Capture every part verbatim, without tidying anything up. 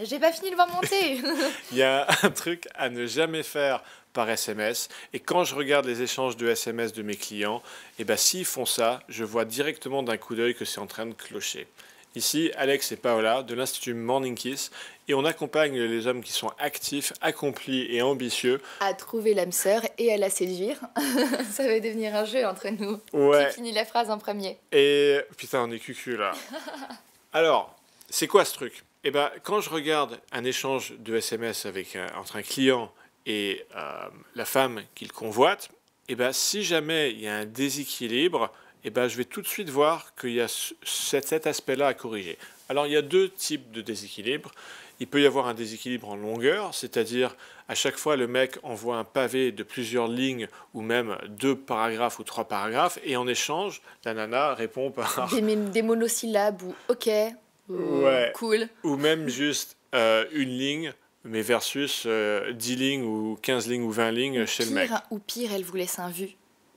J'ai pas fini de voir monter. Il y a un truc à ne jamais faire par S M S. Et quand je regarde les échanges de S M S de mes clients, eh ben, s'ils font ça, je vois directement d'un coup d'œil que c'est en train de clocher. Ici, Alex et Paola de l'Institut Morning Kiss, et on accompagne les hommes qui sont actifs, accomplis et ambitieux À trouver l'âme sœur et à la séduire. Ça va devenir un jeu entre nous. Ouais. Qui finit la phrase en premier? Et putain, on est cucu là. Alors, c'est quoi ce truc? Eh ben, quand je regarde un échange de S M S avec un, entre un client et euh, la femme qu'il convoite, eh ben, si jamais il y a un déséquilibre, eh ben, je vais tout de suite voir qu'il y a cet, cet aspect-là à corriger. Alors, il y a deux types de déséquilibre. Il peut y avoir un déséquilibre en longueur, c'est-à-dire à chaque fois le mec envoie un pavé de plusieurs lignes ou même deux paragraphes ou trois paragraphes et en échange, la nana répond par... Des, des monosyllabes ou ok, ou ouais. cool. Ou même juste euh, une ligne, mais versus euh, dix lignes ou quinze lignes ou vingt lignes ou chez pire, le mec. Ou pire, elle vous laisse un vu.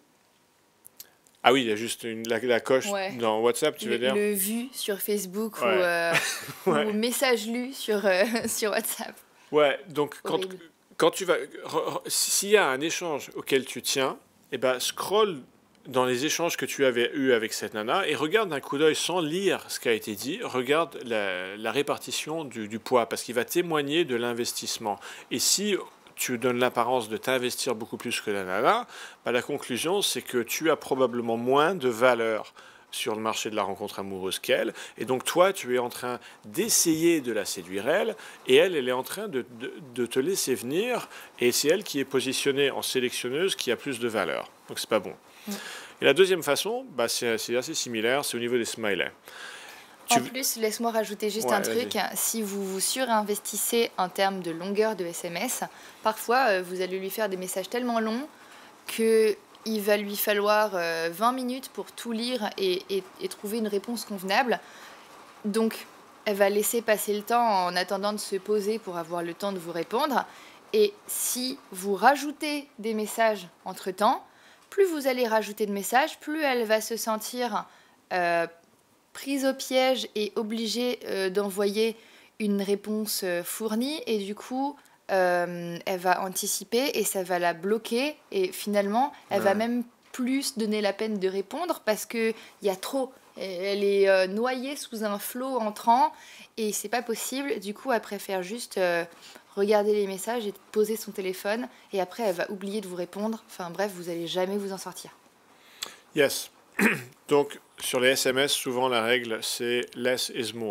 Ah oui, il y a juste une, la, la coche ouais. dans WhatsApp, tu le, veux dire? Le vu sur Facebook ouais. ou, euh, ouais. ou message lu sur, euh, sur WhatsApp. Ouais, donc quand, quand tu vas... S'il y a un échange auquel tu tiens, eh ben, scroll dans les échanges que tu avais eus avec cette nana et regarde d'un coup d'œil sans lire ce qui a été dit, regarde la, la répartition du, du poids parce qu'il va témoigner de l'investissement. Et si tu donnes l'apparence de t'investir beaucoup plus que la nana, bah la conclusion c'est que tu as probablement moins de valeur sur le marché de la rencontre amoureuse qu'elle, et donc toi tu es en train d'essayer de la séduire elle, et elle, elle est en train de, de, de te laisser venir, et c'est elle qui est positionnée en sélectionneuse qui a plus de valeur, donc c'est pas bon. Mmh. Et la deuxième façon, bah c'est assez similaire, c'est au niveau des smileys. En tu... plus, laisse-moi rajouter juste ouais, un truc. Si vous vous surinvestissez en termes de longueur de S M S, parfois euh, vous allez lui faire des messages tellement longs qu'il va lui falloir euh, vingt minutes pour tout lire et, et, et trouver une réponse convenable. Donc, elle va laisser passer le temps en attendant de se poser pour avoir le temps de vous répondre. Et si vous rajoutez des messages entre-temps, plus vous allez rajouter de messages, plus elle va se sentir... Euh, prise au piège et obligée euh, d'envoyer une réponse euh, fournie et du coup euh, elle va anticiper et ça va la bloquer et finalement elle ouais. va même plus donner la peine de répondre parce qu'il y a trop, elle est euh, noyée sous un flot entrant et c'est pas possible, du coup elle préfère juste euh, regarder les messages et poser son téléphone et après elle va oublier de vous répondre, enfin bref vous allez jamais vous en sortir. Yes. Donc, sur les S M S, souvent la règle, c'est « less is more ».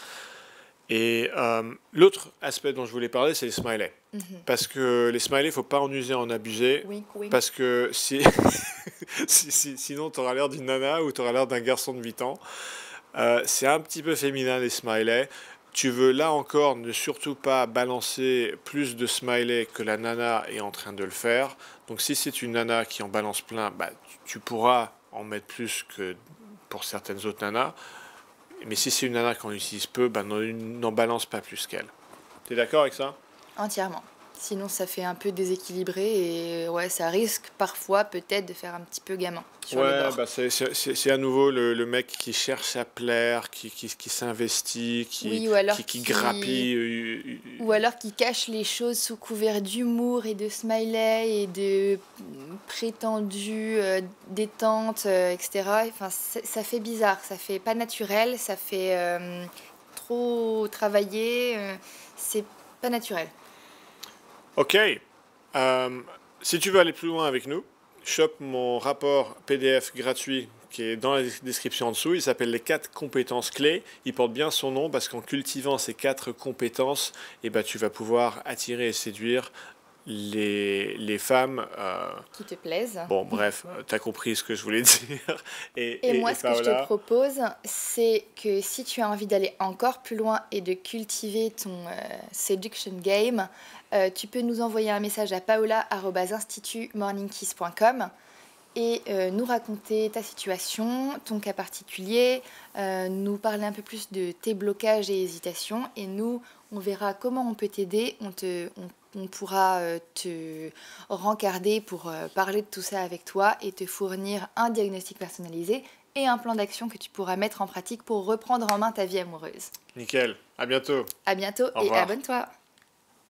Et euh, l'autre aspect dont je voulais parler, c'est les smileys. Mm-hmm. Parce que les smileys, il ne faut pas en user, en abuser. Oui, oui. Parce que si... si, si, sinon, tu auras l'air d'une nana ou tu auras l'air d'un garçon de huit ans. Euh, c'est un petit peu féminin, les smileys. Tu veux, là encore, ne surtout pas balancer plus de smileys que la nana est en train de le faire. Donc, si c'est une nana qui en balance plein, bah, tu pourras en mettre plus que pour certaines autres nanas. Mais si c'est une nana qu'on utilise peu, bah, n'en balance pas plus qu'elle. T'es d'accord avec ça? Entièrement. Sinon, ça fait un peu déséquilibré et ouais, ça risque parfois peut-être de faire un petit peu gamin. Sur ouais, bah c'est à nouveau le, le mec qui cherche à plaire, qui, qui, qui s'investit, qui, oui, ou alors qui, qui, qui grappille. Ou alors qui cache les choses sous couvert d'humour et de smiley et de prétendues euh, détente, euh, et cetera. Enfin, ça fait bizarre, ça fait pas naturel, ça fait euh, trop travaillé, euh, c'est pas naturel. Ok, euh, si tu veux aller plus loin avec nous, chope mon rapport P D F gratuit qui est dans la description en dessous. Il s'appelle les quatre compétences clés. Il porte bien son nom parce qu'en cultivant ces quatre compétences, eh ben, tu vas pouvoir attirer et séduire les, les femmes... Euh, qui te plaisent. Bon, bref, tu as compris ce que je voulais dire. Et, et, et moi, et ce Paola, que je te propose, c'est que si tu as envie d'aller encore plus loin et de cultiver ton euh, seduction game, euh, tu peux nous envoyer un message à paola arobase institut morning kiss point com et euh, nous raconter ta situation, ton cas particulier, euh, nous parler un peu plus de tes blocages et hésitations et nous, on verra comment on peut t'aider, on te... On on pourra euh, te rencarder pour euh, parler de tout ça avec toi et te fournir un diagnostic personnalisé et un plan d'action que tu pourras mettre en pratique pour reprendre en main ta vie amoureuse. Nickel. À bientôt. À bientôt et abonne-toi.